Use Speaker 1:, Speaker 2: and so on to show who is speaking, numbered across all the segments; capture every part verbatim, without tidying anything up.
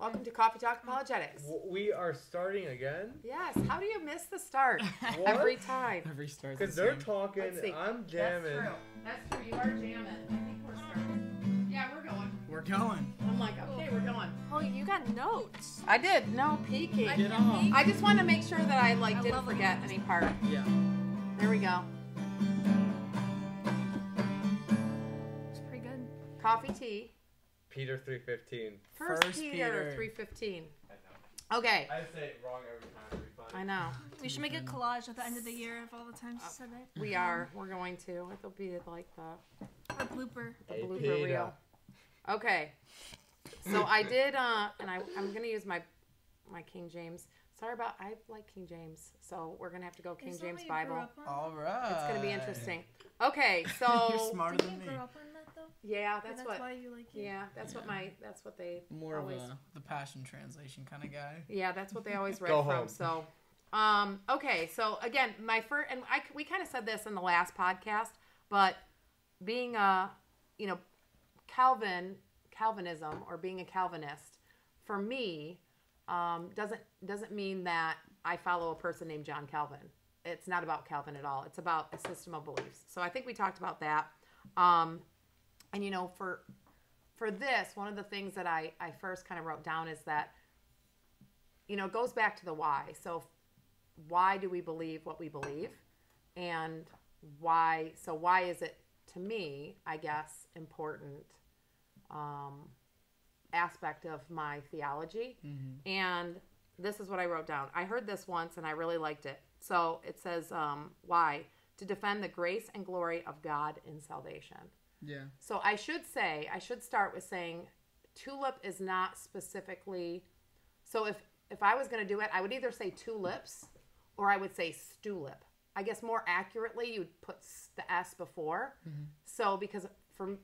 Speaker 1: Welcome to Coffee Talk Apologetics.
Speaker 2: We are starting again?
Speaker 1: Yes. How do you miss the start
Speaker 2: What?
Speaker 1: every time?
Speaker 3: Every start.
Speaker 2: Because they're talking,
Speaker 1: Let's see.
Speaker 2: I'm jamming.
Speaker 1: That's true. That's true. You are jamming. I think we're starting. Yeah, we're going.
Speaker 3: We're going.
Speaker 1: I'm like, okay, we're going.
Speaker 4: Oh, you got notes.
Speaker 1: I did. No peeking.
Speaker 4: I
Speaker 3: Get
Speaker 4: can't
Speaker 3: off.
Speaker 4: peek.
Speaker 1: I just wanted to make sure that I like
Speaker 4: I
Speaker 1: didn't
Speaker 4: love
Speaker 1: forget any part.
Speaker 3: Yeah.
Speaker 1: There we go.
Speaker 4: It's pretty good.
Speaker 1: Coffee tea.
Speaker 2: Peter three fifteen.
Speaker 1: First,
Speaker 3: First
Speaker 1: Peter,
Speaker 3: Peter.
Speaker 1: three fifteen.
Speaker 2: I know.
Speaker 1: Okay.
Speaker 2: I say it wrong every time. It'll be funny.
Speaker 1: I know.
Speaker 4: We should make a collage at the end of the year of all the times you said it.
Speaker 1: We are. We're going to. It'll be like the
Speaker 4: A blooper.
Speaker 1: the
Speaker 2: Hey,
Speaker 1: blooper
Speaker 2: Peter.
Speaker 1: reel. Okay. So I did, uh, and I, I'm going to use my my King James. Sorry about, I like King James. So we're going to have to go King
Speaker 4: Is that
Speaker 1: James
Speaker 4: what you grew
Speaker 1: Bible.
Speaker 4: up on?
Speaker 3: All right.
Speaker 1: It's going to be interesting. Okay,
Speaker 3: You're
Speaker 1: so
Speaker 3: smarter
Speaker 4: Did
Speaker 3: than
Speaker 4: you
Speaker 3: me.
Speaker 4: grow up on that though?
Speaker 1: yeah,
Speaker 4: Or
Speaker 1: that's
Speaker 4: that's
Speaker 1: what.
Speaker 4: why you like it?
Speaker 1: Yeah, that's what
Speaker 3: Yeah.
Speaker 1: my that's what they
Speaker 3: More
Speaker 1: always.
Speaker 3: of a the Passion Translation kind of guy.
Speaker 1: Yeah, that's what they always read
Speaker 2: Go
Speaker 1: from.
Speaker 2: home.
Speaker 1: So, um, okay. So again, my first, and I we kind of said this in the last podcast, but being a, you know, Calvin Calvinism or being a Calvinist, for me, um, doesn't doesn't mean that I follow a person named John Calvin. It's not about Calvin at all. It's about a system of beliefs. So I think we talked about that. Um, and you know, for for this, one of the things that I I first kind of wrote down is that, you know, it goes back to the why. So why do we believe what we believe? And why, so why is it, to me, I guess, important um, aspect of my theology?
Speaker 3: Mm-hmm.
Speaker 1: And this is what I wrote down. I heard this once and I really liked it. So it says, um, why? To defend the grace and glory of God in salvation.
Speaker 3: Yeah.
Speaker 1: So I should say, I should start with saying tulip is not specifically, so if, if I was going to do it, I would either say tulips or I would say stulip. I guess more accurately, you'd put s- the S before.
Speaker 3: Mm-hmm.
Speaker 1: So because from,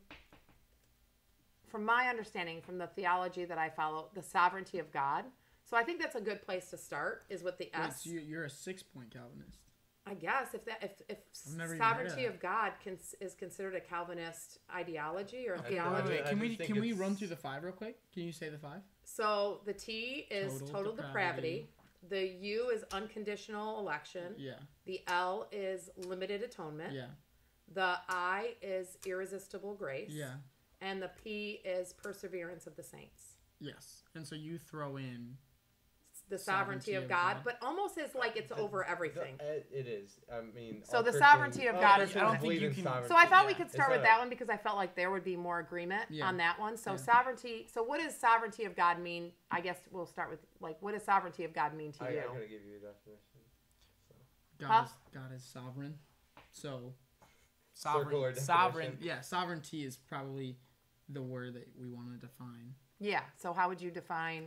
Speaker 1: from my understanding, from the theology that I follow, the sovereignty of God. So I think that's a good place to start is with the
Speaker 3: Wait,
Speaker 1: S.
Speaker 3: so you- you're a six-point Calvinist.
Speaker 1: I guess if that if, if
Speaker 3: I've never even heard of
Speaker 1: sovereignty
Speaker 3: that.
Speaker 1: of God can, is considered a Calvinist ideology or
Speaker 2: Okay,
Speaker 1: theology.
Speaker 2: wait, I
Speaker 3: Can we
Speaker 2: just think
Speaker 3: can we
Speaker 2: it's-
Speaker 3: run through the five real quick? Can you say the five?
Speaker 1: So the T is total,
Speaker 3: Total
Speaker 1: depravity. The U is unconditional election.
Speaker 3: Yeah.
Speaker 1: The L is limited atonement.
Speaker 3: Yeah.
Speaker 1: The I is irresistible grace.
Speaker 3: Yeah.
Speaker 1: And the P is perseverance of the saints.
Speaker 3: Yes. And so you throw in
Speaker 1: The sovereignty,
Speaker 3: Sovereignty
Speaker 1: of
Speaker 3: of
Speaker 1: God,
Speaker 3: God.
Speaker 1: but almost as like it's
Speaker 2: The-
Speaker 1: over
Speaker 2: the-
Speaker 1: everything.
Speaker 2: it, it is. I mean,
Speaker 1: So
Speaker 2: all
Speaker 1: the
Speaker 2: Christians-
Speaker 1: sovereignty of
Speaker 2: all
Speaker 1: God is-
Speaker 2: Christians
Speaker 3: I don't think
Speaker 2: believe
Speaker 3: you
Speaker 2: in
Speaker 3: can-
Speaker 2: sovereignty.
Speaker 1: So I thought we
Speaker 3: Yeah.
Speaker 1: could
Speaker 2: It's
Speaker 1: start with
Speaker 2: not-
Speaker 1: that one because I felt like there would be more agreement
Speaker 3: Yeah.
Speaker 1: on that one. So
Speaker 3: Yeah.
Speaker 1: sovereignty. So what does sovereignty of God mean? I guess we'll start with like what does sovereignty of God mean to
Speaker 2: I,
Speaker 1: you?
Speaker 2: I'm gonna give you a definition. So.
Speaker 3: God
Speaker 1: Huh?
Speaker 3: is God is sovereign. So
Speaker 2: Circular
Speaker 3: sovereign sovereign
Speaker 2: definition.
Speaker 3: yeah, sovereignty is probably the word that we want to define.
Speaker 1: Yeah. So how would you define?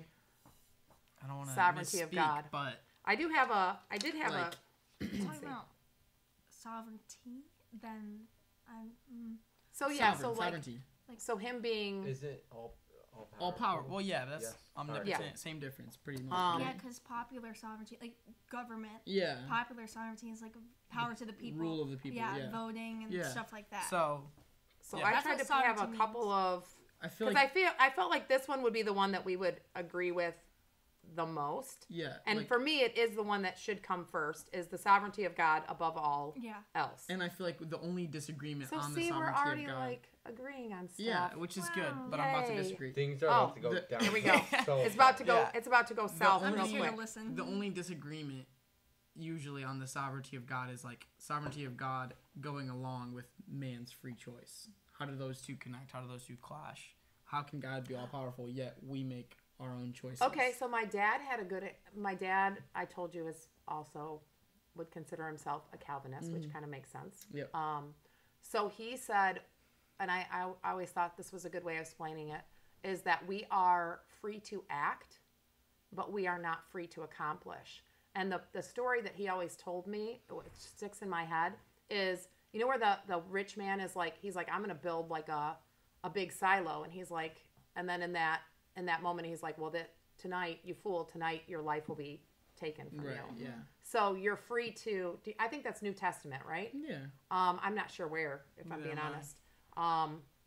Speaker 3: I don't want to
Speaker 1: Sovereignty of God.
Speaker 3: but
Speaker 1: I do have a. I did have
Speaker 3: Like-
Speaker 1: a.
Speaker 4: Talking
Speaker 1: Let's see.
Speaker 4: about sovereignty, then I'm. Mm,
Speaker 1: So yeah.
Speaker 3: sovereign,
Speaker 1: so like.
Speaker 3: sovereignty.
Speaker 1: So him being.
Speaker 2: Is it all all power?
Speaker 3: All power. Well, yeah, that's
Speaker 2: Yes.
Speaker 3: omnipotent.
Speaker 1: Yeah.
Speaker 3: Same difference, pretty much.
Speaker 1: Um,
Speaker 4: yeah, because popular sovereignty, like government,
Speaker 3: yeah.
Speaker 4: popular sovereignty is like power to the people.
Speaker 3: Rule of the people.
Speaker 4: yeah,
Speaker 3: Yeah.
Speaker 4: voting and
Speaker 3: Yeah.
Speaker 4: stuff like that.
Speaker 3: So
Speaker 1: So
Speaker 3: Yeah.
Speaker 1: I
Speaker 4: That's
Speaker 1: tried
Speaker 4: what
Speaker 1: to have a
Speaker 4: sovereignty
Speaker 1: couple
Speaker 4: means.
Speaker 1: of.
Speaker 3: I feel
Speaker 1: Because
Speaker 3: like
Speaker 1: I feel I felt like this one would be the one that we would agree with the most.
Speaker 3: yeah,
Speaker 1: And
Speaker 3: like,
Speaker 1: for me, it is the one that should come first. Is the sovereignty of God above all
Speaker 4: yeah,
Speaker 1: else.
Speaker 3: and I feel like the only disagreement
Speaker 1: So
Speaker 3: on the
Speaker 1: see, we're
Speaker 3: sovereignty
Speaker 1: already
Speaker 3: of God.
Speaker 1: like agreeing on stuff.
Speaker 3: yeah, which is
Speaker 4: Wow.
Speaker 3: good, but I'm about to
Speaker 1: Yay.
Speaker 3: disagree.
Speaker 2: Things are
Speaker 1: Oh,
Speaker 2: about to go
Speaker 3: the-
Speaker 2: down.
Speaker 1: Here we go.
Speaker 2: So
Speaker 1: It's about to go.
Speaker 3: Yeah.
Speaker 1: It's about to go south
Speaker 4: I'm
Speaker 1: real
Speaker 4: just here
Speaker 1: quick.
Speaker 4: to listen.
Speaker 3: The only disagreement usually on the sovereignty of God is like sovereignty of God going along with man's free choice. How do those two connect? How do those two clash? How can God be all powerful yet we make our own choices?
Speaker 1: Okay, so my dad had a good. My dad, I told you, is also would consider himself a Calvinist, which kind of makes sense.
Speaker 3: Yep.
Speaker 1: Um, so he said, and I, I, I always thought this was a good way of explaining it, is that we are free to act, but we are not free to accomplish. And the, the story that he always told me, which sticks in my head, is, you know where the, the rich man is like, he's like, I'm going to build like a, a big silo. And he's like, and then in that, in that moment, he's like, well, that tonight, you fool, tonight your life will be taken from
Speaker 3: Right.
Speaker 1: you.
Speaker 3: Yeah.
Speaker 1: So you're free to, do- I think that's New Testament, right?
Speaker 3: Yeah.
Speaker 1: Um, I'm not sure where, if I'm
Speaker 3: Neither
Speaker 1: being
Speaker 3: am I.
Speaker 1: honest. Um,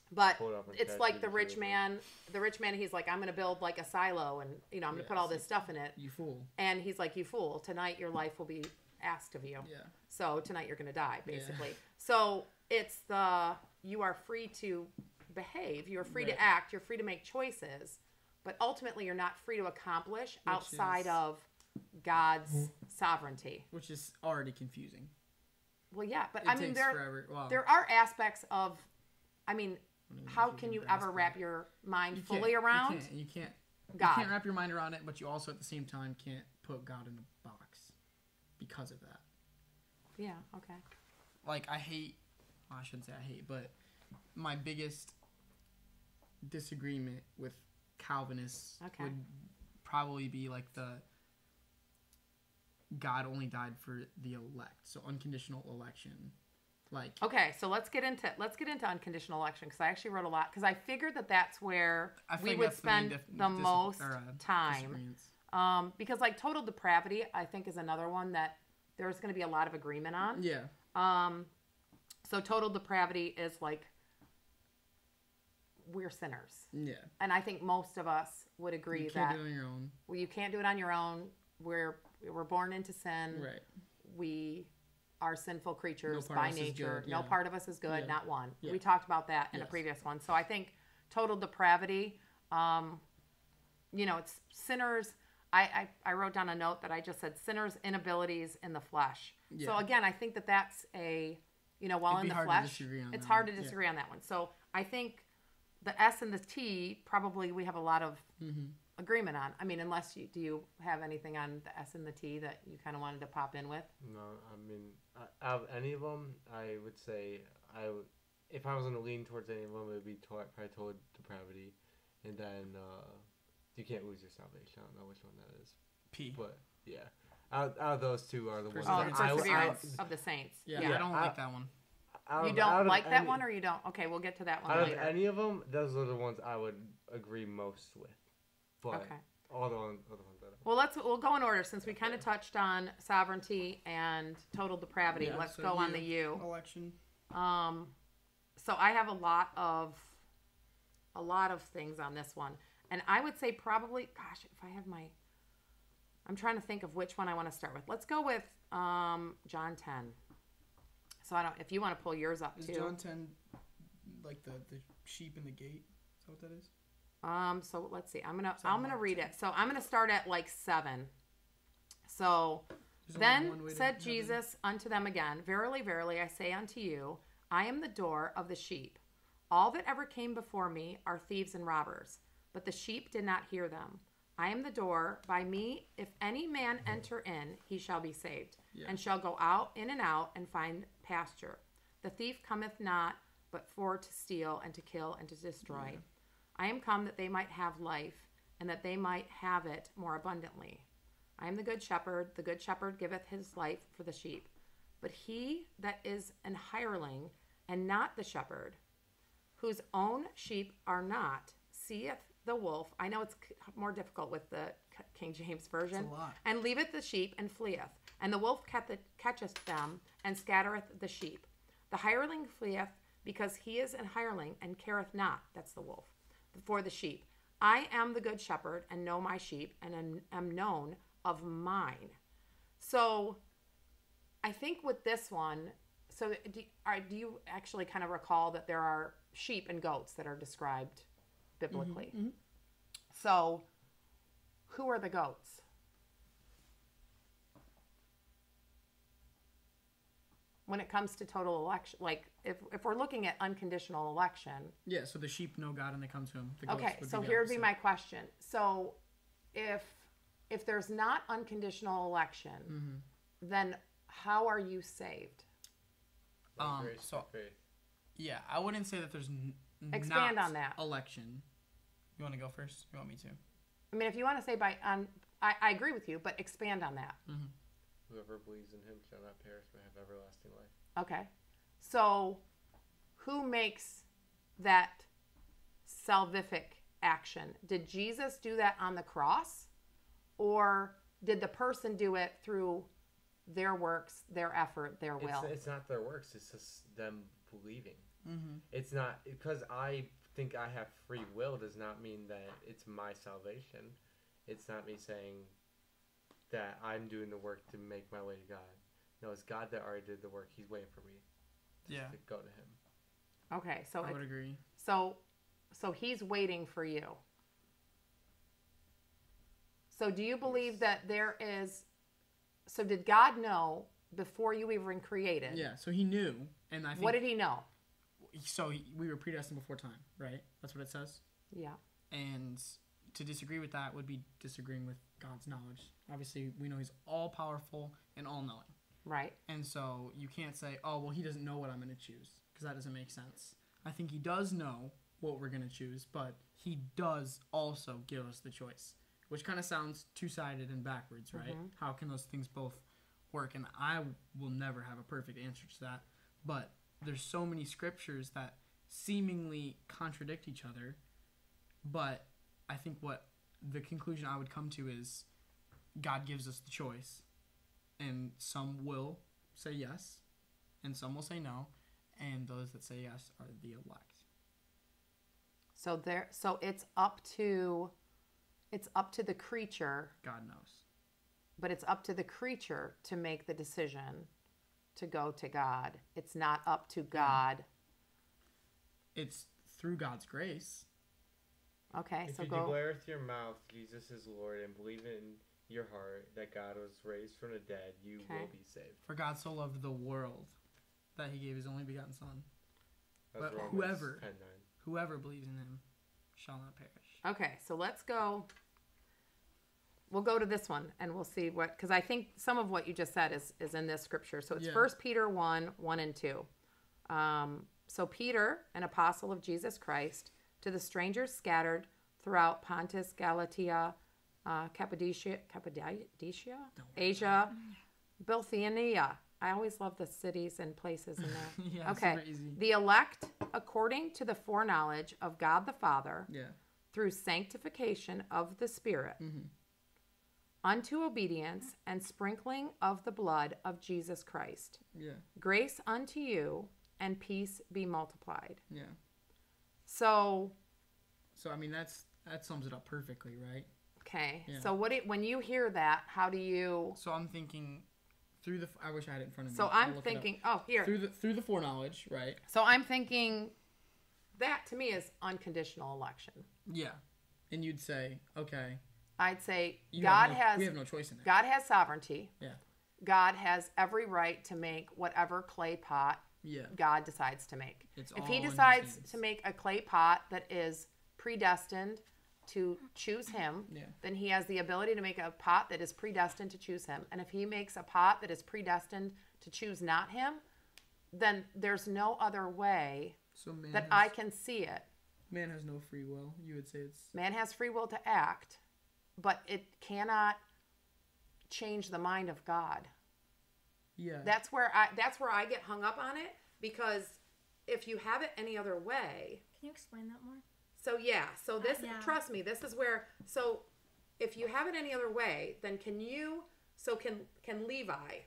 Speaker 1: But
Speaker 2: Pull it up on
Speaker 1: it's like the
Speaker 2: ChatGPT
Speaker 1: rich
Speaker 2: or
Speaker 1: man. The rich man, he's like, I'm going to build like a silo, and you know, I'm going to
Speaker 3: Yeah,
Speaker 1: put all
Speaker 3: it's
Speaker 1: this stuff in it.
Speaker 3: You fool.
Speaker 1: And he's like, you fool! Tonight your life will be asked of you.
Speaker 3: Yeah.
Speaker 1: So tonight you're going to die, basically.
Speaker 3: Yeah.
Speaker 1: So it's the you are free to behave. You're free
Speaker 3: Right.
Speaker 1: to act. You're free to make choices. But ultimately, you're not free to accomplish
Speaker 3: Which
Speaker 1: outside
Speaker 3: is-
Speaker 1: of God's sovereignty.
Speaker 3: Which is already confusing.
Speaker 1: Well, yeah, but
Speaker 3: It
Speaker 1: I mean,
Speaker 3: takes
Speaker 1: there
Speaker 3: forever. Wow.
Speaker 1: there are aspects of, I mean,
Speaker 3: I don't even know
Speaker 1: how
Speaker 3: if
Speaker 1: can you
Speaker 3: grasp
Speaker 1: ever
Speaker 3: that.
Speaker 1: wrap your mind
Speaker 3: You
Speaker 1: fully
Speaker 3: can't-
Speaker 1: around
Speaker 3: You can't. You can't.
Speaker 1: God?
Speaker 3: You can't wrap your mind around it, but you also at the same time can't put God in a box because of that.
Speaker 1: Yeah. Okay.
Speaker 3: Like I hate. Well, I shouldn't say I hate, but my biggest disagreement with Calvinists
Speaker 1: Okay.
Speaker 3: would probably be like the God only died for the elect, so unconditional election. Like
Speaker 1: Okay. So let's get into let's get into unconditional election because I actually wrote a lot because I figured that that's where
Speaker 3: I feel
Speaker 1: we
Speaker 3: like
Speaker 1: would
Speaker 3: that's the main
Speaker 1: spend
Speaker 3: dif-
Speaker 1: the
Speaker 3: dis-
Speaker 1: most
Speaker 3: or, uh,
Speaker 1: time.
Speaker 3: disagreements.
Speaker 1: Um, because like total depravity, I think is another one that there's going to be a lot of agreement on.
Speaker 3: Yeah.
Speaker 1: Um, so total depravity is like we're sinners,
Speaker 3: Yeah.
Speaker 1: and I think most of us would agree
Speaker 3: You can't
Speaker 1: that
Speaker 3: do it on your own.
Speaker 1: well, you can't do it on your own. We're we're born into sin.
Speaker 3: Right.
Speaker 1: We are sinful creatures
Speaker 3: No part
Speaker 1: by
Speaker 3: of us is
Speaker 1: nature.
Speaker 3: good,
Speaker 1: No
Speaker 3: yeah.
Speaker 1: part of us is good,
Speaker 3: Yeah.
Speaker 1: not one.
Speaker 3: Yeah.
Speaker 1: We talked about that in a
Speaker 3: Yes.
Speaker 1: previous one. So I think total depravity, um, you know, it's sinners. I, I, I wrote down a note that I just said sinners' inabilities in the flesh. So
Speaker 3: Yeah.
Speaker 1: again, I think that that's a, you know, while
Speaker 3: It'd
Speaker 1: in
Speaker 3: be
Speaker 1: the
Speaker 3: hard to
Speaker 1: flesh,
Speaker 3: disagree on
Speaker 1: it's
Speaker 3: that
Speaker 1: hard
Speaker 3: one.
Speaker 1: to
Speaker 3: Yeah.
Speaker 1: disagree on that one. So I think the S and the T probably we have a lot of
Speaker 3: Mm-hmm.
Speaker 1: agreement on. I mean, unless you do you have anything on the S and the T that you kind of wanted to pop in with?
Speaker 2: No, I mean, I- out of any of them, I would say I would, if I was gonna lean towards any of them, it would be to- probably toward depravity, and then uh, you can't lose your salvation. I don't know which one that is,
Speaker 3: P.
Speaker 2: but yeah, out, out of those two are the ones.
Speaker 1: Oh,
Speaker 2: that
Speaker 3: Perseverance.
Speaker 2: I, would- I,
Speaker 1: perseverance of the saints.
Speaker 3: Yeah,
Speaker 1: Yeah.
Speaker 3: I don't
Speaker 2: I-
Speaker 3: like that one.
Speaker 2: out
Speaker 1: You
Speaker 2: of-
Speaker 1: don't
Speaker 2: out of
Speaker 1: like that
Speaker 2: any-
Speaker 1: one, or you don't? Okay, we'll get to that one
Speaker 2: Out of
Speaker 1: later.
Speaker 2: any of them, those are the ones I would agree most with. But
Speaker 1: Okay.
Speaker 2: all the one, other ones I don't.
Speaker 1: Well, let's we'll go in order since we kind of touched on sovereignty and total depravity.
Speaker 3: Yeah,
Speaker 1: let's
Speaker 3: so
Speaker 1: go on
Speaker 3: you-
Speaker 1: the U.
Speaker 3: Election.
Speaker 1: Um, so I have a lot of a lot of things on this one, and I would say probably, gosh, if I have my, I'm trying to think of which one I want to start with. Let's go with um, John ten. So I don't. If you want to pull yours up
Speaker 3: Is
Speaker 1: too.
Speaker 3: John ten like the, the sheep in the gate? Is that what that is?
Speaker 1: Um, so let's see. I'm gonna
Speaker 3: Something
Speaker 1: I'm gonna
Speaker 3: like
Speaker 1: read
Speaker 3: that.
Speaker 1: it. So I'm gonna start at like seven. So
Speaker 3: There's only
Speaker 1: then
Speaker 3: one way to
Speaker 1: said
Speaker 3: heaven.
Speaker 1: Jesus unto them again, Verily, verily, I say unto you, I am the door of the sheep. All that ever came before me are thieves and robbers, but the sheep did not hear them. I am the door. By me, if any man enter in, he shall be saved,
Speaker 3: Yeah.
Speaker 1: and shall go out in and out and find pasture. The thief cometh not, but for to steal and to kill and to destroy.
Speaker 3: Yeah.
Speaker 1: I am come that they might have life, and that they might have it more abundantly. I am the good shepherd. The good shepherd giveth his life for the sheep. But he that is an hireling, and not the shepherd, whose own sheep are not, seeth the wolf. I know it's c- more difficult with the K- King James Version.
Speaker 3: It's a lot.
Speaker 1: And leaveth the sheep and fleeth. And the wolf catcheth catcheth them, and scattereth the sheep. The hireling fleeth, because he is an hireling, and careth not, that's the wolf, for the sheep. I am the good shepherd, and know my sheep, and am, am known of mine. So I think with this one, so do, are, do you actually kind of recall that there are sheep and goats that are described biblically?
Speaker 3: mhm.
Speaker 1: So who are the goats? When it comes to total election, like if, if we're looking at unconditional election,
Speaker 3: Yeah, so the sheep know God and they come to him. The goats
Speaker 1: okay,
Speaker 3: would
Speaker 1: so
Speaker 3: the
Speaker 1: here would be
Speaker 3: opposite.
Speaker 1: my question. So if if there's not unconditional election,
Speaker 3: Mhm.
Speaker 1: then how are you saved?
Speaker 2: By
Speaker 3: Um,
Speaker 2: grace,
Speaker 3: so-
Speaker 2: by faith.
Speaker 3: Yeah, I wouldn't say that there's n-
Speaker 1: Expand
Speaker 3: not
Speaker 1: on that.
Speaker 3: election. You want to go first? You want me to?
Speaker 1: I mean, if you want to say by um, I, I agree with you, but expand on that.
Speaker 3: Mm-hmm.
Speaker 2: Whoever believes in him shall not perish but have everlasting life.
Speaker 1: Okay. So who makes that salvific action? Did Jesus do that on the cross? Or did the person do it through their works, their effort, their will.
Speaker 2: It's, it's not their works. It's just them believing.
Speaker 3: Mm-hmm.
Speaker 2: It's not because I think I have free will does not mean that it's my salvation. It's not me saying that I'm doing the work to make my way to God. No, it's God that already did the work. He's waiting for me.
Speaker 3: Yeah.
Speaker 2: To go to Him.
Speaker 1: Okay, so
Speaker 3: I
Speaker 1: it-
Speaker 3: would agree.
Speaker 1: so so he's waiting for you. So do you believe that there is so did God know before you even created?
Speaker 3: Yeah, so he knew, and I think
Speaker 1: What did he know?
Speaker 3: so he, we were predestined before time, right? That's what it says.
Speaker 1: Yeah.
Speaker 3: And to disagree with that would be disagreeing with God's knowledge. Obviously, we know he's all powerful and all knowing.
Speaker 1: Right.
Speaker 3: And so you can't say, oh, well, he doesn't know what I'm going to choose, because that doesn't make sense. I think he does know what we're going to choose, but he does also give us the choice, which kind of sounds two-sided and backwards, right?
Speaker 1: Mhm.
Speaker 3: How can those things both work? And I will never have a perfect answer to that, but there's so many scriptures that seemingly contradict each other, but I think what the conclusion I would come to is God gives us the choice, and some will say yes, and some will say no, and those that say yes are the elect.
Speaker 1: So there so it's up to it's up to the creature,
Speaker 3: God knows.
Speaker 1: but it's up to the creature to make the decision to go to God. It's not up to God.
Speaker 3: It's through God's grace.
Speaker 1: Okay,
Speaker 2: If
Speaker 1: so
Speaker 2: you
Speaker 1: go
Speaker 2: declare with your mouth Jesus is Lord and believe in your heart that God was raised from the dead, you
Speaker 1: Okay.
Speaker 2: will be saved.
Speaker 3: For God so loved the world that he gave his only begotten Son.
Speaker 2: That's
Speaker 3: But
Speaker 2: Romans
Speaker 3: whoever-
Speaker 2: ten nine.
Speaker 3: Whoever believes in him shall not perish.
Speaker 1: Okay, so let's go. We'll go to this one and we'll see what, because I think some of what you just said is, is in this scripture. So it's
Speaker 3: Yeah.
Speaker 1: First Peter one, one and two. Um, so Peter, an apostle of Jesus Christ, to the strangers scattered throughout Pontus, Galatia, uh, Cappadocia, Cappadocia, Asia, Bithynia. I always love the cities and places in there.
Speaker 3: Yeah,
Speaker 1: Okay.
Speaker 3: super easy.
Speaker 1: The elect, according to the foreknowledge of God the Father,
Speaker 3: Yeah.
Speaker 1: through sanctification of the Spirit,
Speaker 3: Mhm.
Speaker 1: unto obedience and sprinkling of the blood of Jesus Christ.
Speaker 3: Yeah.
Speaker 1: Grace unto you and peace be multiplied.
Speaker 3: Yeah.
Speaker 1: So,
Speaker 3: So I mean that's that sums it up perfectly, right?
Speaker 1: okay.
Speaker 3: Yeah.
Speaker 1: So what it, when you hear that, how do you
Speaker 3: So I'm thinking through the I wish I had it in front of me.
Speaker 1: So
Speaker 3: I'll
Speaker 1: I'm
Speaker 3: look it up.
Speaker 1: thinking, oh, here.
Speaker 3: through the through the foreknowledge, right?
Speaker 1: So I'm thinking that to me is unconditional election.
Speaker 3: Yeah. And you'd say, okay,
Speaker 1: I'd say
Speaker 3: you
Speaker 1: God
Speaker 3: have no,
Speaker 1: has
Speaker 3: we have no choice in it.
Speaker 1: God has sovereignty.
Speaker 3: Yeah.
Speaker 1: God has every right to make whatever clay pot
Speaker 3: Yeah.
Speaker 1: God decides to make.
Speaker 3: It's
Speaker 1: If
Speaker 3: all
Speaker 1: he
Speaker 3: in his
Speaker 1: decides
Speaker 3: hands.
Speaker 1: to make a clay pot that is predestined to choose him,
Speaker 3: Yeah.
Speaker 1: then he has the ability to make a pot that is predestined to choose him. And if he makes a pot that is predestined to choose not him, then there's no other way
Speaker 3: So man
Speaker 1: that
Speaker 3: has,
Speaker 1: I can see it.
Speaker 3: man has no free will. You would say it's
Speaker 1: Man has free will to act, but it cannot change the mind of God.
Speaker 3: yeah.
Speaker 1: That's where I that's where I get hung up on it, because if you have it any other way,
Speaker 4: Can you explain that more?
Speaker 1: so yeah, so this
Speaker 4: yeah.
Speaker 1: trust me, this is where so if you have it any other way, then can you so can can Levi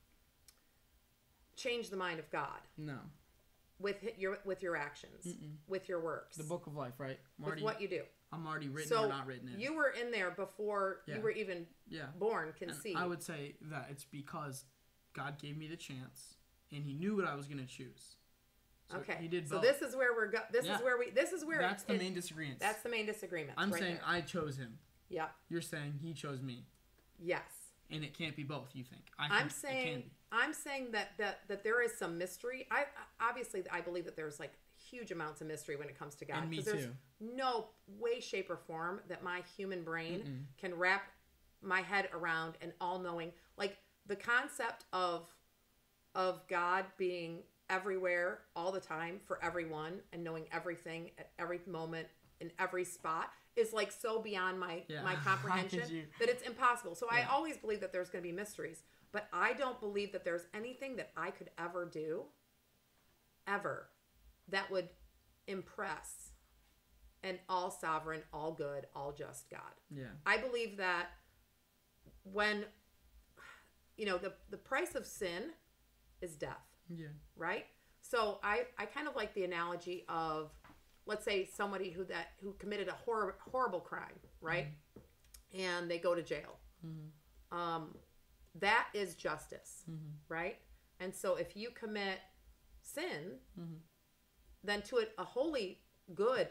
Speaker 1: change the mind of God
Speaker 3: no.
Speaker 1: with hi- your with your actions,
Speaker 3: Mm-mm.
Speaker 1: with your works,
Speaker 3: The book of life, right? I'm
Speaker 1: with
Speaker 3: already,
Speaker 1: what you do.
Speaker 3: I'm already written
Speaker 1: So
Speaker 3: or not written in.
Speaker 1: you were in there before
Speaker 3: Yeah.
Speaker 1: you were even
Speaker 3: yeah.
Speaker 1: born,
Speaker 3: And
Speaker 1: conceived.
Speaker 3: I would say that it's because God gave me the chance, and He knew what I was going to choose. So
Speaker 1: okay.
Speaker 3: He did
Speaker 1: so
Speaker 3: both.
Speaker 1: this is where we're go- this
Speaker 3: Yeah.
Speaker 1: is where we this is where
Speaker 3: That's the
Speaker 1: it-
Speaker 3: main disagreement.
Speaker 1: that's the main disagreement.
Speaker 3: I'm
Speaker 1: right
Speaker 3: saying
Speaker 1: there.
Speaker 3: I chose Him.
Speaker 1: yeah.
Speaker 3: You're saying He chose me,
Speaker 1: Yes.
Speaker 3: and it can't be both. You think? I think
Speaker 1: I'm
Speaker 3: it can
Speaker 1: saying
Speaker 3: be.
Speaker 1: I'm saying that, that that there is some mystery. I I- obviously I believe that there's like huge amounts of mystery when it comes to God.
Speaker 3: And me
Speaker 1: 'cause there's
Speaker 3: too.
Speaker 1: no way, shape, or form that my human brain
Speaker 3: Mm-mm.
Speaker 1: can wrap my head around and all knowing. Like the concept of of God being everywhere all the time for everyone and knowing everything at every moment in every spot is like so beyond my
Speaker 3: Yeah.
Speaker 1: my
Speaker 3: How
Speaker 1: comprehension
Speaker 3: could you-
Speaker 1: that it's impossible. So I
Speaker 3: Yeah.
Speaker 1: always believe that there's going to be mysteries, but I don't believe that there's anything that I could ever do ever that would impress an all sovereign, all good, all just God.
Speaker 3: Yeah.
Speaker 1: I believe that when you know, the, the price of sin is death,
Speaker 3: Yeah.
Speaker 1: right? So I, I kind of like the analogy of, let's say somebody who that who committed a hor- horrible crime, right? Mm-hmm. And they go to jail. Mm-hmm. Um, that is justice, mm-hmm. right? And so if you commit sin, mm-hmm. then to a, a holy, good,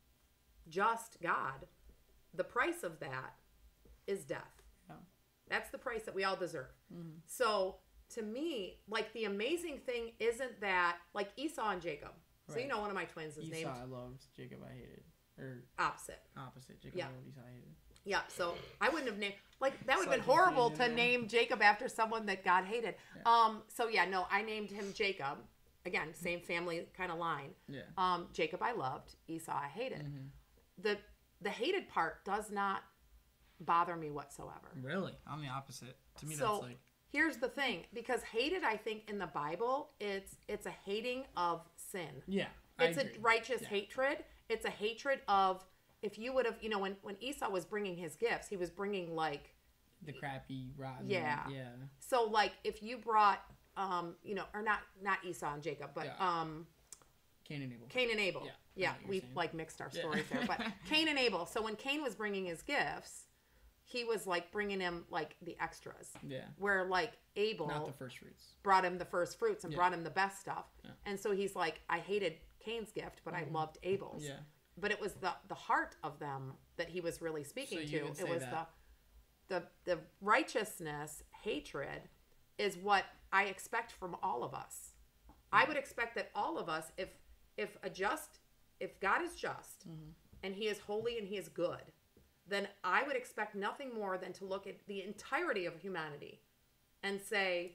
Speaker 1: just God, the price of that is death.
Speaker 3: Yeah.
Speaker 1: That's the price that we all deserve.
Speaker 3: Mm-hmm.
Speaker 1: So to me, like, the amazing thing isn't that, like, Esau and Jacob. So,
Speaker 3: Right.
Speaker 1: you know, one of my twins is
Speaker 3: Esau
Speaker 1: named
Speaker 3: I loved, Jacob I hated. Or
Speaker 1: opposite.
Speaker 3: opposite, Jacob
Speaker 1: Yeah.
Speaker 3: I loved, Esau I hated.
Speaker 1: Yeah, so I wouldn't have named, like, that would have been
Speaker 3: Slight
Speaker 1: horrible to
Speaker 3: confusion there.
Speaker 1: name Jacob after someone that God hated.
Speaker 3: Yeah.
Speaker 1: Um, so yeah, no, I named him Jacob. Again, same family kind of line.
Speaker 3: Yeah.
Speaker 1: Um, Jacob I loved, Esau I hated.
Speaker 3: Mm-hmm.
Speaker 1: The the hated part does not bother me whatsoever.
Speaker 3: Really? I'm the opposite. To me,
Speaker 1: So
Speaker 3: that's like...
Speaker 1: here's the thing, because hated, I think in the Bible, it's it's a hating of sin.
Speaker 3: Yeah. I
Speaker 1: It's a
Speaker 3: agree.
Speaker 1: righteous
Speaker 3: Yeah.
Speaker 1: hatred. It's a hatred of, if you would have, you know, when, when Esau was bringing his gifts, he was bringing like,
Speaker 3: The crappy, rotten...
Speaker 1: Yeah.
Speaker 3: Yeah.
Speaker 1: so like if you brought, um, you know, or not not Esau and Jacob, but
Speaker 3: Yeah.
Speaker 1: um,
Speaker 3: Cain and Abel.
Speaker 1: Cain and Abel.
Speaker 3: Yeah, I
Speaker 1: Yeah,
Speaker 3: know what you're
Speaker 1: we
Speaker 3: saying.
Speaker 1: like mixed our
Speaker 3: Yeah.
Speaker 1: stories there, but Cain and Abel. So when Cain was bringing his gifts, he was like bringing him like the extras,
Speaker 3: Yeah.
Speaker 1: where like Abel
Speaker 3: Not the first fruits.
Speaker 1: brought him the first fruits and
Speaker 3: Yeah.
Speaker 1: brought him the best stuff.
Speaker 3: Yeah.
Speaker 1: And so he's like, I hated Cain's gift, but I loved Abel's.
Speaker 3: Yeah.
Speaker 1: But it was the the heart of them that he was really speaking
Speaker 3: So you
Speaker 1: to.
Speaker 3: would
Speaker 1: It
Speaker 3: say
Speaker 1: was
Speaker 3: that-
Speaker 1: the the the righteousness, hatred is what I expect from all of us. I would expect that all of us, if if a just if God is just
Speaker 3: Mm-hmm.
Speaker 1: and he is holy and he is good, then I would expect nothing more than to look at the entirety of humanity and say,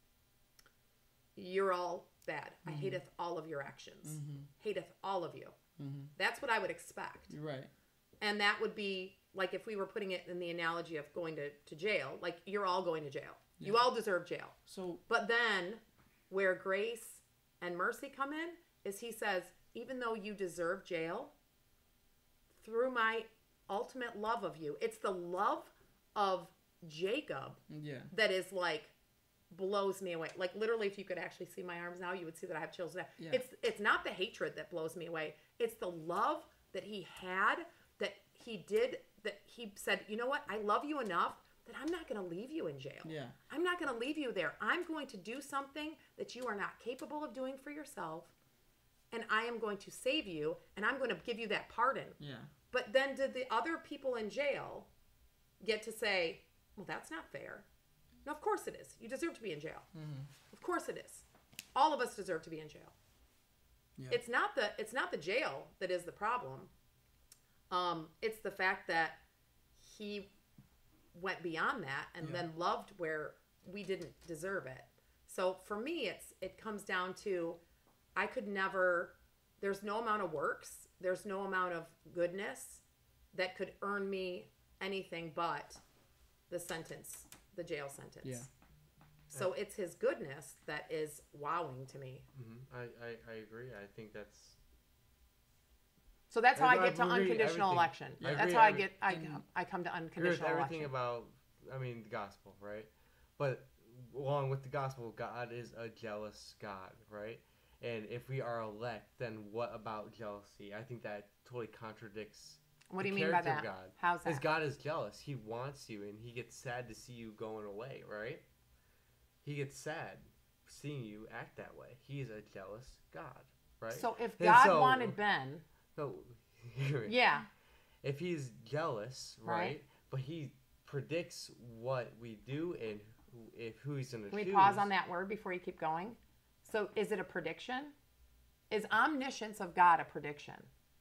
Speaker 1: you're all bad. I
Speaker 3: Mm-hmm.
Speaker 1: hateth all of your actions. Hateth all of you.
Speaker 3: Mm-hmm.
Speaker 1: That's what I would expect.
Speaker 3: Right.
Speaker 1: And that would be like if we were putting it in the analogy of going to, to jail, like you're all going to jail. You
Speaker 3: Yeah.
Speaker 1: all deserve jail.
Speaker 3: So...
Speaker 1: But then where grace and mercy come in is he says, even though you deserve jail, through my ultimate love of you, it's the love of Jacob
Speaker 3: Yeah.
Speaker 1: that is like blows me away. Like literally, if you could actually see my arms now, you would see that I have chills now.
Speaker 3: Yeah.
Speaker 1: It's it's not the hatred that blows me away. It's the love that he had, that he did, that he said, you know what? I love you enough that I'm not going to leave you in jail.
Speaker 3: Yeah.
Speaker 1: I'm not going to leave you there. I'm going to do something that you are not capable of doing for yourself, and I am going to save you, and I'm going to give you that pardon.
Speaker 3: Yeah.
Speaker 1: But then did the other people in jail get to say, well, that's not fair? No, of course it is. You deserve to be in jail.
Speaker 3: Mm-hmm.
Speaker 1: Of course it is. All of us deserve to be in jail.
Speaker 3: Yeah.
Speaker 1: It's not the it's not the jail that is the problem. Um, it's the fact that he went beyond that and
Speaker 3: Yeah.
Speaker 1: then loved where we didn't deserve it. So for me, it's it comes down to I could never. There's no amount of works. There's no amount of goodness that could earn me anything but the sentence, the jail sentence.
Speaker 3: Yeah.
Speaker 1: So it's his goodness that is wowing to me.
Speaker 2: Mm-hmm. I, I, I agree. I think that's
Speaker 1: So that's how I,
Speaker 2: I
Speaker 1: get to
Speaker 2: agree
Speaker 1: unconditional
Speaker 2: everything.
Speaker 1: election.
Speaker 2: I
Speaker 1: That's
Speaker 2: agree
Speaker 1: how I
Speaker 2: every-
Speaker 1: get I
Speaker 3: and-
Speaker 1: come, I come to
Speaker 2: agree with
Speaker 1: unconditional
Speaker 2: everything
Speaker 1: election.
Speaker 2: about. I mean, the gospel, right? But along with the gospel, God is a jealous God, right? And if we are elect, then what about jealousy? I think that totally contradicts.
Speaker 1: What do
Speaker 2: the
Speaker 1: you mean by
Speaker 2: character of
Speaker 1: that?
Speaker 2: God.
Speaker 1: How's
Speaker 2: Because
Speaker 1: that?
Speaker 2: God is jealous. He wants you, and He gets sad to see you going away, right? He gets sad seeing you act that way. He is a jealous God, right?
Speaker 1: So if
Speaker 2: And
Speaker 1: God
Speaker 2: so-
Speaker 1: wanted Ben,
Speaker 2: No,
Speaker 1: yeah,
Speaker 2: if He's jealous, right?
Speaker 1: Right.
Speaker 2: But He predicts what we do and who, if who He's going to
Speaker 1: can
Speaker 2: choose.
Speaker 1: we pause on that word before you keep going? So is it a prediction? Is omniscience of God a prediction?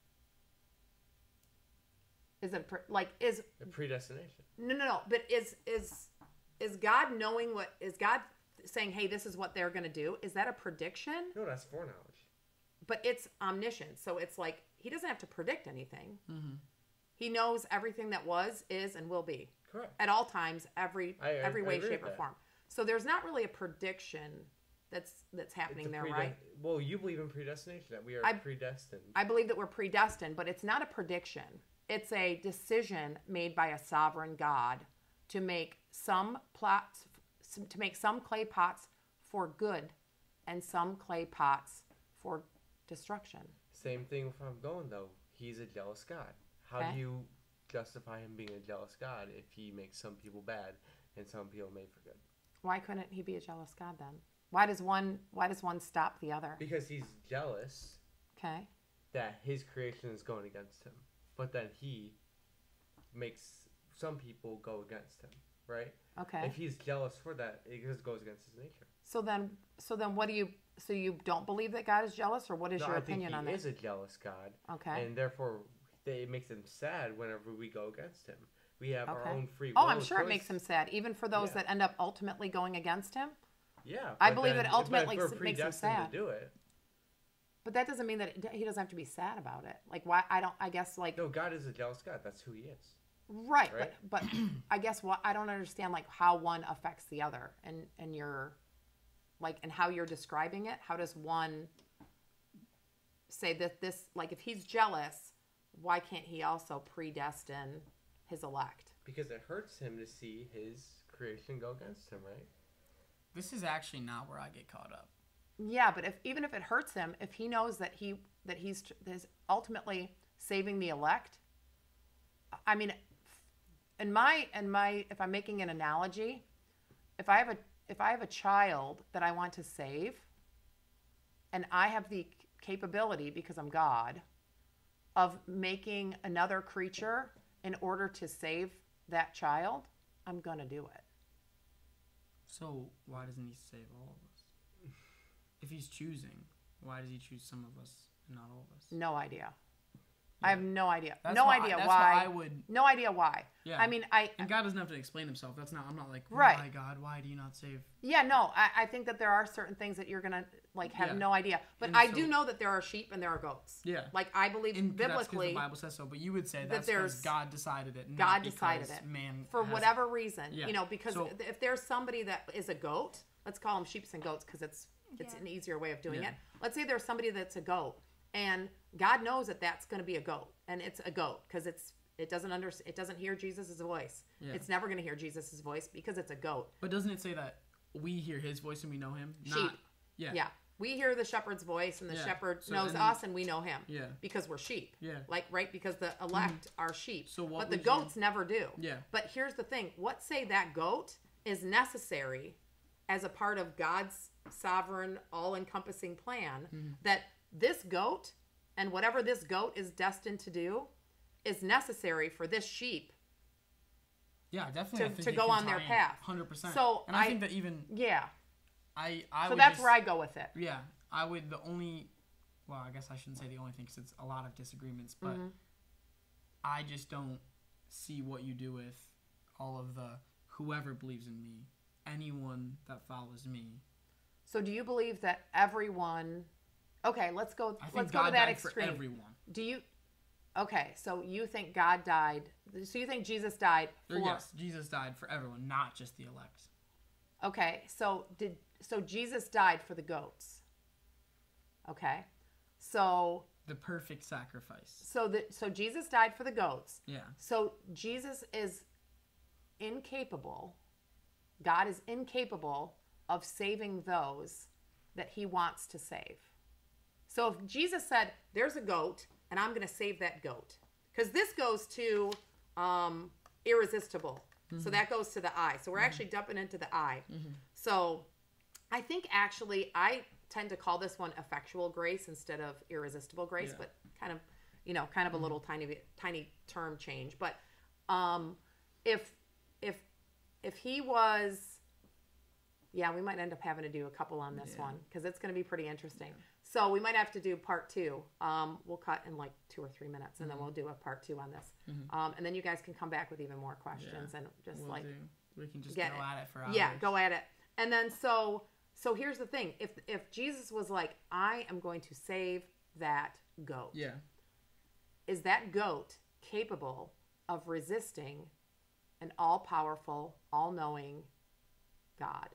Speaker 1: Is it pre- like is
Speaker 2: The predestination.
Speaker 1: no no no? But is is is God knowing what is God saying? Hey, this is what they're going to do. Is that a prediction?
Speaker 2: No, that's foreknowledge.
Speaker 1: But it's omniscient, so it's like he doesn't have to predict anything.
Speaker 3: Mm-hmm.
Speaker 1: He knows everything that was, is, and will be
Speaker 2: Correct.
Speaker 1: at all times, every
Speaker 2: I- I-
Speaker 1: every
Speaker 2: I
Speaker 1: way,
Speaker 2: agree
Speaker 1: shape,
Speaker 2: with
Speaker 1: or
Speaker 2: that.
Speaker 1: form. So there's not really a prediction that's that's happening
Speaker 2: It's a
Speaker 1: there,
Speaker 2: prede-
Speaker 1: right?
Speaker 2: Well, you believe in predestination, that we are
Speaker 1: I-
Speaker 2: predestined.
Speaker 1: I believe that we're predestined, but it's not a prediction. It's a decision made by a sovereign God to make some plot, some, to make some clay pots for good and some clay pots for destruction.
Speaker 2: Same thing if I'm going though. He's a jealous God. How
Speaker 1: Okay.
Speaker 2: do you justify him being a jealous God if he makes some people bad and some people made for good?
Speaker 1: Why couldn't he be a jealous God then? Why does one why does one stop the other?
Speaker 2: Because he's jealous
Speaker 1: Okay.
Speaker 2: that his creation is going against him. But then he makes some people go against him, right?
Speaker 1: Okay.
Speaker 2: If he's jealous for that, it just goes against his nature.
Speaker 1: So then so then what do you so you don't believe that God is jealous, or what is
Speaker 2: No,
Speaker 1: your
Speaker 2: I
Speaker 1: opinion
Speaker 2: think
Speaker 1: on
Speaker 2: he
Speaker 1: that?
Speaker 2: is a jealous God.
Speaker 1: Okay.
Speaker 2: And therefore, they, it makes him sad whenever we go against him. We have our
Speaker 1: Okay.
Speaker 2: own free will.
Speaker 1: Oh, I'm sure it
Speaker 2: choice.
Speaker 1: makes him sad, even for those
Speaker 2: Yeah.
Speaker 1: that end up ultimately going against him.
Speaker 2: Yeah.
Speaker 1: I
Speaker 2: but
Speaker 1: believe
Speaker 2: then-
Speaker 1: it
Speaker 2: but
Speaker 1: ultimately
Speaker 2: if we're
Speaker 1: s- makes him
Speaker 2: predestined
Speaker 1: sad.
Speaker 2: to do it.
Speaker 1: But that doesn't mean that it, he doesn't have to be sad about it. Like, why? I don't. I guess like
Speaker 2: No, God is a jealous God. That's who he is.
Speaker 1: right,
Speaker 2: right?
Speaker 1: but but I guess what I don't understand like how one affects the other, and and your like and how you're describing it. How does one say that this like if he's jealous, why can't he also predestine his elect?
Speaker 2: Because it hurts him to see his creation go against him, right?
Speaker 3: This is actually not where I get caught up.
Speaker 1: Yeah, but if even if it hurts him, if he knows that he that he's is ultimately saving the elect, I mean, in my in my if I'm making an analogy, if I have a if I have a child that I want to save, and I have the capability because I'm God of making another creature in order to save that child, I'm gonna do it.
Speaker 3: So why doesn't he save all of us? If he's choosing, why does he choose some of us and not all of us?
Speaker 1: No idea. I have no idea.
Speaker 3: That's
Speaker 1: no
Speaker 3: why-
Speaker 1: idea
Speaker 3: that's
Speaker 1: why.
Speaker 3: why I would-
Speaker 1: No idea why.
Speaker 3: Yeah.
Speaker 1: I mean, I.
Speaker 3: And God doesn't have to explain himself. That's not. I'm not like,
Speaker 1: Right.
Speaker 3: why God? Why do you not save?
Speaker 1: Yeah, no. I, I think that there are certain things that you're gonna like have
Speaker 3: Yeah.
Speaker 1: no idea. But
Speaker 3: And
Speaker 1: I
Speaker 3: so-
Speaker 1: do know that there are sheep and there are goats.
Speaker 3: Yeah.
Speaker 1: Like I believe
Speaker 3: And that's 'cause
Speaker 1: biblically,
Speaker 3: the Bible says so. But you would say
Speaker 1: that
Speaker 3: that's because
Speaker 1: there's-
Speaker 3: God decided it. Not
Speaker 1: God decided
Speaker 3: because
Speaker 1: it.
Speaker 3: Man
Speaker 1: for
Speaker 3: has
Speaker 1: whatever reason,
Speaker 3: Yeah.
Speaker 1: you know, because
Speaker 3: So-
Speaker 1: if there's somebody that is a goat, let's call them sheeps and goats because it's it's
Speaker 4: Yeah.
Speaker 1: an easier way of doing
Speaker 3: Yeah.
Speaker 1: it. Let's say there's somebody that's a goat, and God knows that that's going to be a goat, and it's a goat because it's it doesn't under it doesn't hear Jesus' voice.
Speaker 3: Yeah.
Speaker 1: It's never going to hear Jesus' voice because it's a goat.
Speaker 3: But doesn't it say that we hear His voice and we know Him?
Speaker 1: Sheep.
Speaker 3: Not, yeah.
Speaker 1: Yeah. We hear the shepherd's voice, and the
Speaker 3: Yeah.
Speaker 1: shepherd
Speaker 3: So-
Speaker 1: knows
Speaker 3: and-
Speaker 1: us, and we know him.
Speaker 3: Yeah.
Speaker 1: Because we're sheep.
Speaker 3: Yeah.
Speaker 1: Like, right? Because the elect are sheep.
Speaker 3: So what
Speaker 1: but the
Speaker 3: would
Speaker 1: goats never do.
Speaker 3: Yeah.
Speaker 1: But here's the thing. What say that goat is necessary as a part of God's sovereign, all-encompassing plan,
Speaker 3: Mm-hmm.
Speaker 1: that this goat and whatever this goat is destined to do is necessary for this sheep.
Speaker 3: Yeah, definitely.
Speaker 1: To-
Speaker 3: I think
Speaker 1: to
Speaker 3: it
Speaker 1: go
Speaker 3: can
Speaker 1: on their
Speaker 3: tie in
Speaker 1: path.
Speaker 3: one hundred percent.
Speaker 1: So
Speaker 3: and I,
Speaker 1: I-
Speaker 3: think that even
Speaker 1: Yeah.
Speaker 3: I, I
Speaker 1: So
Speaker 3: would
Speaker 1: that's
Speaker 3: just,
Speaker 1: where I go with it.
Speaker 3: Yeah, I would. The only, well, I guess I shouldn't say the only thing because it's a lot of disagreements, but
Speaker 1: Mm-hmm.
Speaker 3: I just don't see what you do with all of the whoever believes in me, anyone that follows me.
Speaker 1: So do you believe that everyone? Okay, let's go.
Speaker 3: I think
Speaker 1: let's
Speaker 3: God
Speaker 1: go to that
Speaker 3: died
Speaker 1: extreme.
Speaker 3: for everyone.
Speaker 1: Do you? Okay, so you think God died? So you think Jesus died for?
Speaker 3: Or yes, Jesus died for everyone, not just the elect.
Speaker 1: Okay, so did so Jesus died for the goats? Okay, so
Speaker 3: The perfect sacrifice.
Speaker 1: so that so Jesus died for the goats.
Speaker 3: Yeah.
Speaker 1: So Jesus is incapable. God is incapable of saving those that He wants to save. So if Jesus said, "There's a goat, and I'm going to save that goat," because this goes to um, irresistible. So that goes to the eye. So we're actually dumping into the eye. So I think actually I tend to call this one effectual grace instead of irresistible grace,
Speaker 3: Yeah.
Speaker 1: but kind of, you know, kind of a little tiny bit- tiny term change. But um, if if if he was, yeah, we might end up having to do a couple on this
Speaker 3: Yeah.
Speaker 1: one because it's going to be pretty interesting. So we might have to do part two. Um, we'll cut in like two or three minutes, and then we'll do a part two on this. Um, and then you guys can come back with even more questions
Speaker 3: Yeah.
Speaker 1: and just
Speaker 3: We'll
Speaker 1: like
Speaker 3: do. We can just
Speaker 1: get
Speaker 3: go
Speaker 1: it.
Speaker 3: at it for hours.
Speaker 1: yeah, go at it. And then so so here's the thing: if if Jesus was like, "I am going to save that goat,"
Speaker 3: Yeah.
Speaker 1: is that goat capable of resisting an all-powerful, all-knowing God?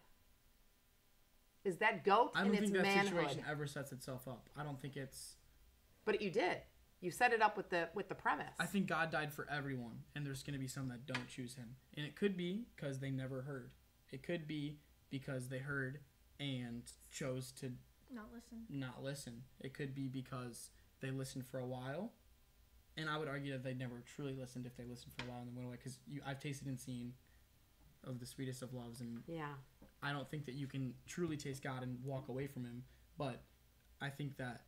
Speaker 1: Is that goat
Speaker 3: I
Speaker 1: in
Speaker 3: don't
Speaker 1: its
Speaker 3: think that
Speaker 1: manhood?
Speaker 3: situation ever sets itself up. I don't think it's.
Speaker 1: But you did. You set it up with the with the premise.
Speaker 3: I think God died for everyone, and there's going to be some that don't choose Him, and it could be because they never heard. It could be because they heard and chose to
Speaker 4: Not listen.
Speaker 3: not listen. It could be because they listened for a while, and I would argue that they never truly listened if they listened for a while and then went away. Because I've tasted and seen of the sweetest of loves, and
Speaker 1: Yeah.
Speaker 3: I don't think that you can truly taste God and walk away from Him. But I think that,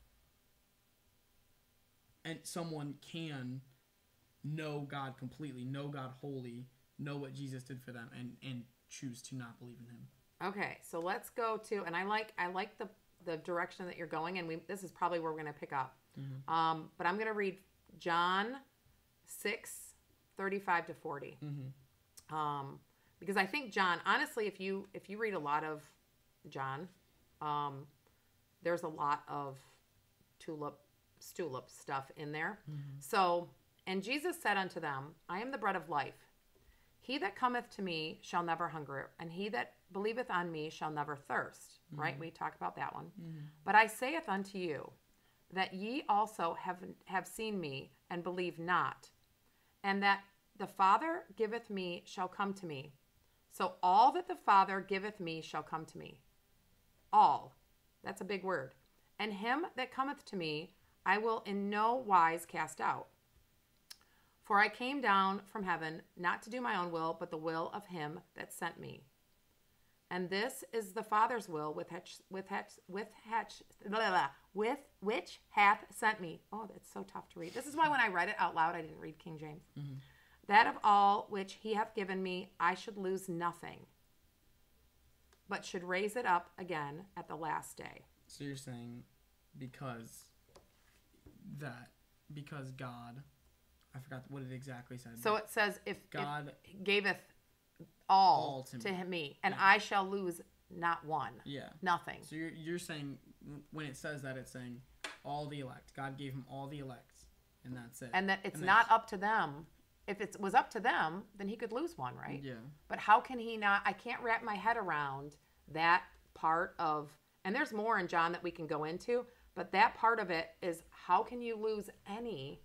Speaker 3: and someone can know God completely, know God wholly, know what Jesus did for them, and and choose to not believe in Him.
Speaker 1: Okay, so let's go to, and I like I like the the direction that you're going, and we this is probably where we're going to pick up.
Speaker 3: Mhm.
Speaker 1: Um, but I'm going to read John six thirty-five to forty.
Speaker 3: Mm-hmm.
Speaker 1: Um, because I think John, honestly, if you if you read a lot of John, um, there's a lot of tulip stulip stuff in there.
Speaker 3: Mm-hmm.
Speaker 1: So, and Jesus said unto them, I am the bread of life. He that cometh to me shall never hunger, and he that believeth on me shall never thirst.
Speaker 3: Mm-hmm.
Speaker 1: Right? We talked about that one.
Speaker 3: Mm-hmm.
Speaker 1: But I saith unto you, that ye also have have seen me, and believe not. And that the Father giveth me shall come to me. So all that the Father giveth me shall come to me. All. That's a big word. And him that cometh to me, I will in no wise cast out. For I came down from heaven, not to do my own will, but the will of him that sent me. And this is the Father's will with which, with which, with which, blah, blah, with which hath sent me. Oh, that's so tough to read. This is why when I read it out loud, I didn't read King James.
Speaker 3: Mm-hmm.
Speaker 1: That of all which he hath given me, I should lose nothing, but should raise it up again at the last day.
Speaker 3: So you're saying because that, because God, I forgot what it exactly said.
Speaker 1: So it says, if
Speaker 3: God
Speaker 1: if gaveth all,
Speaker 3: all to
Speaker 1: to,
Speaker 3: me.
Speaker 1: him, me, and
Speaker 3: Yeah.
Speaker 1: I shall lose not one,
Speaker 3: yeah.
Speaker 1: nothing.
Speaker 3: So you're you're saying when it says that, it's saying all the elect. God gave him all the elect, and that's it.
Speaker 1: And that it's
Speaker 3: And
Speaker 1: not
Speaker 3: that's-
Speaker 1: up to them. If it was up to them, then he could lose one, right?
Speaker 3: Yeah.
Speaker 1: But how can he not? I can't wrap my head around that part of, and there's more in John that we can go into, but that part of it is how can you lose any?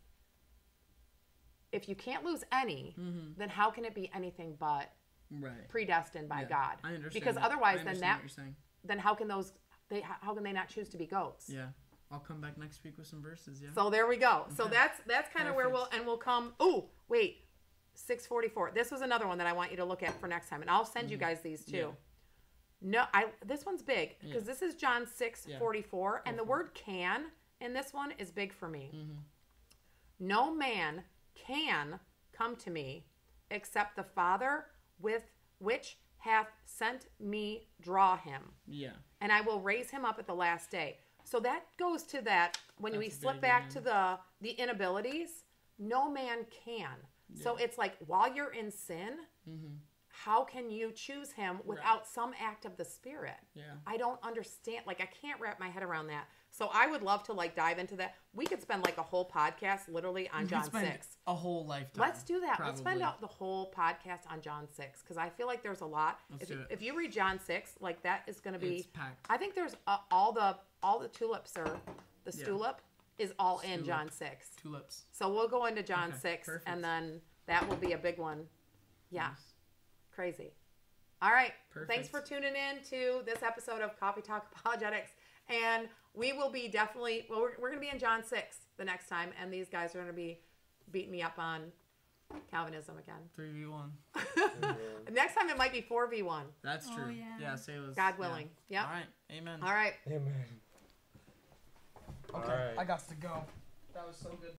Speaker 1: If you can't lose any,
Speaker 3: Mm-hmm.
Speaker 1: then how can it be anything but
Speaker 3: Right.
Speaker 1: predestined by
Speaker 3: Yeah,
Speaker 1: God?
Speaker 3: I understand.
Speaker 1: Because
Speaker 3: that.
Speaker 1: otherwise,
Speaker 3: I
Speaker 1: then
Speaker 3: understand
Speaker 1: that,
Speaker 3: what you're saying.
Speaker 1: then how can those they how can they not choose to be goats?
Speaker 3: Yeah. I'll come back next week with some verses. Yeah.
Speaker 1: So there we go. So
Speaker 3: Okay.
Speaker 1: that's that's kind of where we'll
Speaker 3: Perfect.
Speaker 1: and we'll come. Oh wait, six forty four. This was another one that I want you to look at for next time, and I'll send you guys these too.
Speaker 3: Yeah.
Speaker 1: No, I this one's big because
Speaker 3: Yeah.
Speaker 1: this is John six
Speaker 3: Yeah.
Speaker 1: forty four, and
Speaker 3: Go
Speaker 1: the
Speaker 3: for
Speaker 1: word "can" in this one is big for me.
Speaker 3: Mm-hmm.
Speaker 1: No man can come to me except the Father with which hath sent me draw him,
Speaker 3: Yeah.
Speaker 1: and I will raise him up at the last day. So that goes to that when we
Speaker 3: That's
Speaker 1: slip
Speaker 3: big,
Speaker 1: back
Speaker 3: amen.
Speaker 1: to the the inabilities, no man can. So
Speaker 3: Yeah.
Speaker 1: it's like while you're in sin,
Speaker 3: Mm-hmm.
Speaker 1: how can you choose him without some act of the Spirit?
Speaker 3: Yeah.
Speaker 1: I don't understand. Like I can't wrap my head around that. So I would love to like dive into that. We could spend like a whole podcast literally on
Speaker 3: We could
Speaker 1: John
Speaker 3: spend
Speaker 1: six.
Speaker 3: A whole lifetime.
Speaker 1: Let's do that. Let's spend
Speaker 3: probably.
Speaker 1: out the whole podcast on John six because I feel like there's a lot.
Speaker 3: Let's
Speaker 1: If,
Speaker 3: do it.
Speaker 1: if you read John six, like that is going to be.
Speaker 3: It's packed.
Speaker 1: I think there's uh, all the all the tulips are the
Speaker 3: Yeah.
Speaker 1: stulip is all in
Speaker 3: Stulip.
Speaker 1: John six.
Speaker 3: Tulips.
Speaker 1: So we'll go into John
Speaker 3: Okay,
Speaker 1: six
Speaker 3: perfect.
Speaker 1: and then that will be a big one. Yeah,
Speaker 3: Nice.
Speaker 1: crazy. All right.
Speaker 3: Perfect.
Speaker 1: Thanks for tuning in to this episode of Coffee Talk Apologetics. And we will be definitely, well, we're, we're going to be in John six the next time. And these guys are going to be beating me up on Calvinism again.
Speaker 3: three v one.
Speaker 1: Next time it might be four v one.
Speaker 3: That's
Speaker 4: Oh,
Speaker 3: true.
Speaker 4: yeah.
Speaker 3: Yeah, Sayla's.
Speaker 1: God
Speaker 3: yeah.
Speaker 1: willing. Yep.
Speaker 3: All right. Amen.
Speaker 1: All right.
Speaker 2: Amen.
Speaker 3: Okay.
Speaker 2: All right.
Speaker 3: I got to go. That was so good.